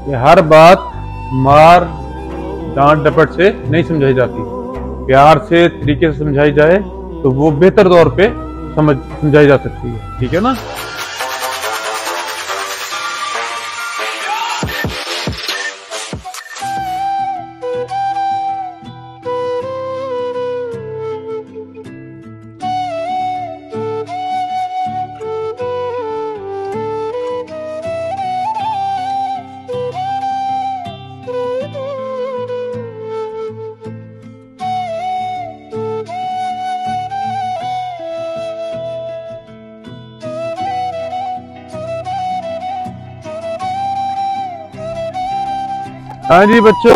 कि हर बात मार डांट डपट से नहीं समझाई जाती, प्यार से तरीके से समझाई जाए तो वो बेहतर तौर पे समझाई जा सकती है। ठीक है ना? हाँ जी बच्चों,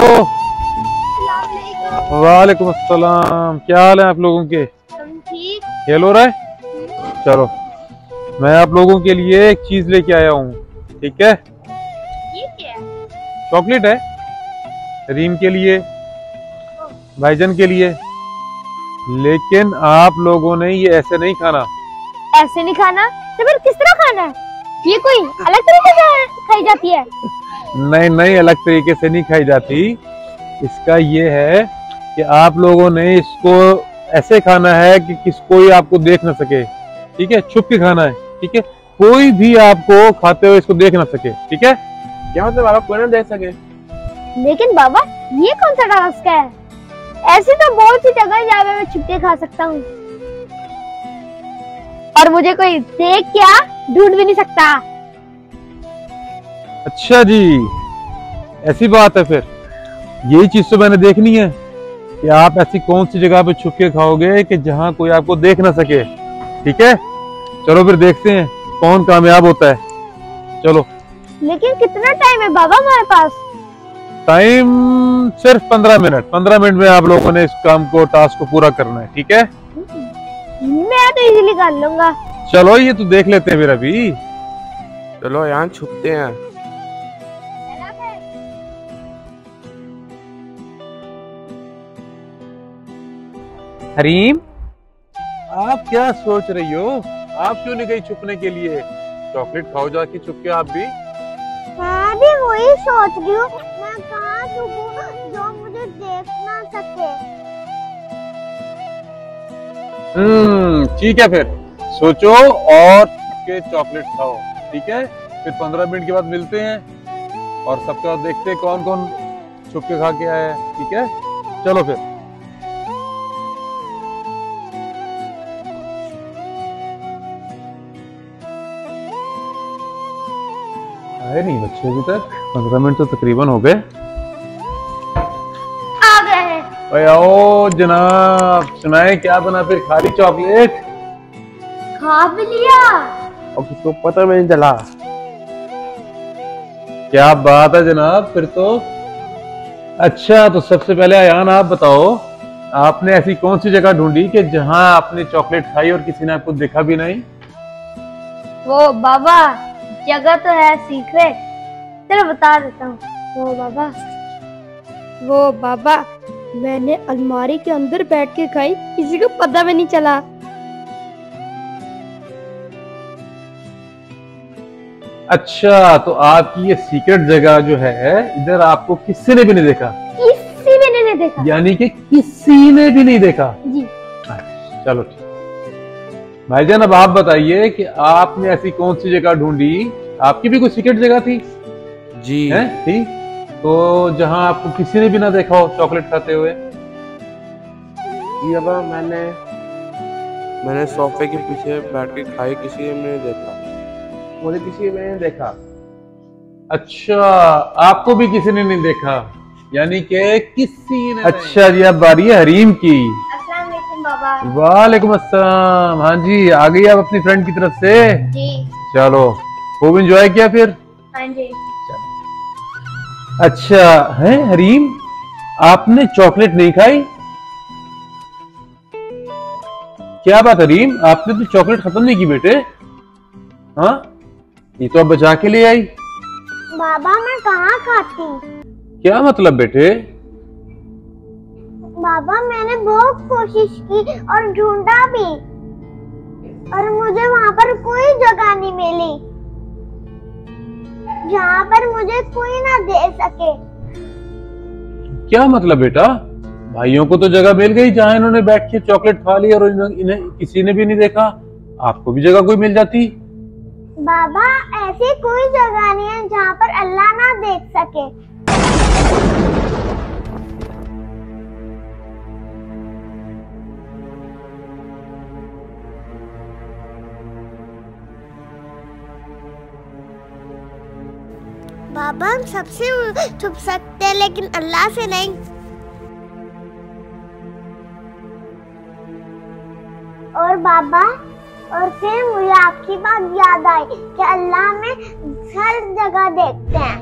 वालेकुम अस्सलाम। क्या हाल है आप लोगों के? ठीक। खेल हो रहा है? चलो, मैं आप लोगों के लिए एक चीज लेके आया हूँ। ठीक है? ये क्या है? चॉकलेट है, रीम के लिए, भाईजान के लिए। लेकिन आप लोगों ने ये ऐसे नहीं खाना। ऐसे नहीं खाना? तो फिर किस तरह खाना है? ये कोई अलग तरीके से खाई जाती है? नहीं नहीं, अलग तरीके से नहीं खाई जाती। इसका ये है कि आप लोगों ने इसको ऐसे खाना है कि कोई आपको देख ना सके। ठीक है? छुप के खाना है। ठीक है? कोई भी आपको खाते हुए इसको देख ना सके। ठीक है? क्या मतलब बाबा, कोई ना देख सके? लेकिन बाबा, ये कौन सा टास्क है? ऐसी तो बहुत सी जगह है जहाँ मैं छुप के खा सकता हूँ, और मुझे कोई देख क्या ढूंढ भी नहीं सकता। अच्छा जी, ऐसी बात है। फिर यही चीज तो मैंने देखनी है कि आप ऐसी कौन सी जगह पे छुप के खाओगे कि जहां कोई आपको देख ना सके। ठीक है? चलो फिर देखते हैं कौन कामयाब होता है। चलो। लेकिन कितना टाइम है बाबा हमारे पास? टाइम सिर्फ 15 मिनट। 15 मिनट में आप लोगों ने इस काम को, टास्क को पूरा करना है। ठीक है? मैं तो इजीली कर लूंगा। चलो, ये तो देख लेते हैं फिर अभी। चलो यहाँ छुपते हैं। हरीम, आप क्या सोच रही हो? आप क्यों नहीं गई छुपने के लिए? चॉकलेट खाओ जाके छुप के आप भी। मैं भी वही सोच रही हूँ, मैं कहाँ छुपूं जो मुझे देख ना सके। ठीक है, फिर सोचो और के चॉकलेट खाओ। ठीक है? फिर 15 मिनट के बाद मिलते हैं और सबके बाद देखते हैं कौन कौन छुप के खा के आया है। ठीक है? चलो फिर। आए नहीं बच्चे अभी तक। 15 मिनट तो तकरीबन हो गए। आ गए हैं। ओए आओ जनाब, सुनाए क्या बना? फिर खाली चॉकलेट खा भी लिया। और किसको पता भी नहीं चला। क्या बात है जनाब, फिर तो अच्छा। तो सबसे पहले अयान आप बताओ, आपने ऐसी कौन सी जगह ढूंढी कि जहां आपने चॉकलेट खाई और किसी ने आपको देखा भी नहीं? वो बाबा, जगह तो है सीक्रेट, चलो बता देता हूँ। वो बाबा, मैंने अलमारी के अंदर बैठ के खाई, किसी को पता भी नहीं चला। अच्छा, तो आपकी ये सीक्रेट जगह जो है, इधर आपको किसी ने भी नहीं देखा? किसी ने नहीं देखा। यानी कि किसी ने भी नहीं देखा जी। चलो ठीक। भाईजान, अब आप बताइए कि आपने ऐसी कौन सी जगह ढूंढी? आपकी भी कोई सीक्रेट जगह थी? जी है थी। तो जहां आपको किसी ने भी ना देखा हो चॉकलेट खाते हुए? ये बाबा, मैंने सोफे के पीछे बैठ के खाई, किसी ने नहीं देखा। मुझे किसी ने नहीं देखा। अच्छा, आपको भी किसी ने नहीं देखा, यानी कि किसी ने। अच्छा जी, अब बारी है हरीम की। अस्सलाम वालेकुम बाबा। वालेकुम अस्सलाम। हाँ जी, आ गई आप अपनी फ्रेंड की तरफ से? जी। चलो, खूब एंजॉय किया फिर? हाँ जी। अच्छा है हरीम, आपने चॉकलेट नहीं खाई? क्या बात हरीम, आपने तो चॉकलेट खत्म नहीं की बेटे? हाँ, ये तो आप बचा के ले आई। बाबा, मैं कहाँ खाती? क्या मतलब बेटे? बाबा, मैंने बहुत कोशिश की और ढूंढा भी, और मुझे वहाँ पर कोई जगह नहीं मिली। जहाँ पर मुझे कोई ना देख सके। क्या मतलब बेटा? भाइयों को तो जगह मिल गई जहाँ इन्होंने बैठ के चॉकलेट खा ली और इन्हें किसी ने भी नहीं देखा। आपको भी जगह कोई मिल जाती। बाबा ऐसी कोई जगह नहीं है जहाँ पर अल्लाह ना देख सके। बाबा हम सबसे छुप सकते हैं लेकिन अल्लाह से नहीं। और बाबा और फिर मुझे आपकी बात याद आई कि अल्लाह में हर जगह देखते हैं।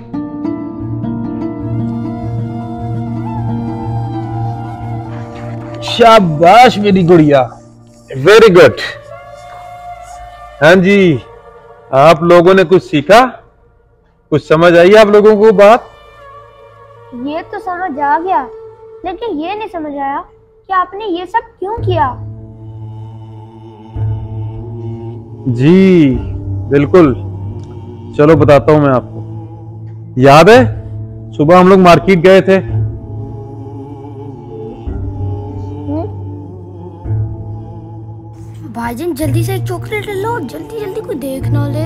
शाबाश मेरी गुड़िया, वेरी गुड। हाँ जी, आप लोगों ने कुछ सीखा, कुछ समझ आई आप लोगों को बात? ये तो समझ आ गया, लेकिन ये नहीं समझ आया कि आपने ये सब क्यों किया। जी बिल्कुल, चलो बताता हूं मैं आपको। याद है सुबह हम लोग मार्केट गए थे? भाईजान जल्दी से एक चॉकलेट ले लो, जल्दी जल्दी, कोई देख ना ले।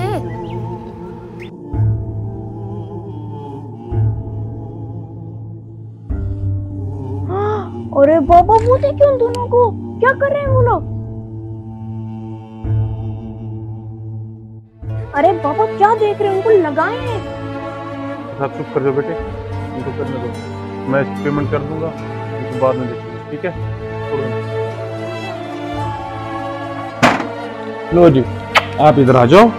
अरे बाबा वो देखिए उन दोनों को, क्या कर रहे हैं वो लोग? अरे बाबा क्या देख रहे हैं, उनको लगाएं। आप चुप कर जाओ बेटे, उनको करने दो, मैं पेमेंट कर दूंगा, उनको बाद में देखिए, ठीक है? लो जी, आप इधर आ जाओ।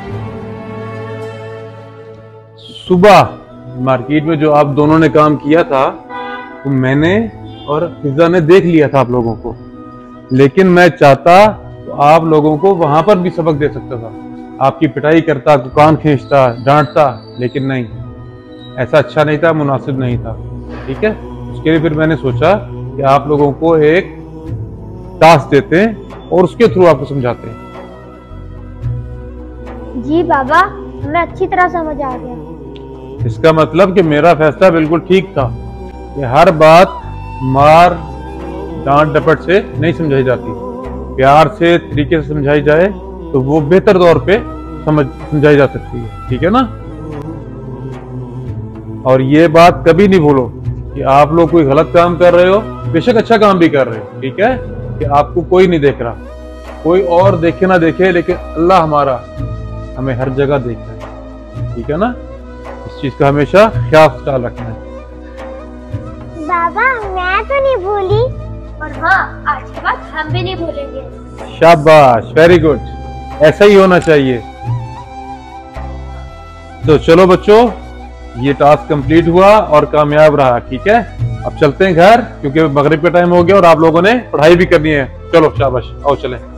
सुबह मार्केट में जो आप दोनों ने काम किया था तो मैंने और फिजा ने देख लिया था आप लोगों को, लेकिन मैं चाहता तो आप लोगों को वहां पर भी सबक दे सकता था। आपकी पिटाई करता, कान खींचता, डांटता, लेकिन नहीं, ऐसा अच्छा नहीं था, मुनासिब नहीं था। ठीक है, उसके लिए फिर मैंने सोचा कि आप लोगों को एक टास्क देते हैं और उसके थ्रू आपको समझाते हैं। जी बाबा, हमें अच्छी तरह समझ आ गया। इसका मतलब कि मेरा फैसला बिल्कुल ठीक था कि हर बात मार डांट डपट से नहीं समझाई जाती, प्यार से तरीके से समझाई जाए तो वो बेहतर तौर पे समझाई जा सकती है। ठीक है ना? और ये बात कभी नहीं भूलो कि आप लोग कोई गलत काम कर रहे हो, बेशक अच्छा काम भी कर रहे हो, ठीक है, कि आपको कोई नहीं देख रहा, कोई और देखे ना देखे, लेकिन अल्लाह हमारा हमें हर जगह देख रहा है। ठीक है ना? इस चीज का हमेशा ख्याल रखना है। बाबा मैं तो नहीं भूली, और हाँ आज के बाद हम भी नहीं भूलेंगे। शाबाश, वेरी गुड, ऐसा ही होना चाहिए। तो चलो बच्चों, ये टास्क कंप्लीट हुआ और कामयाब रहा। ठीक है, अब चलते हैं घर, क्योंकि मगरिब का टाइम हो गया और आप लोगों ने पढ़ाई भी करनी है। चलो शाबाश, आओ चलें।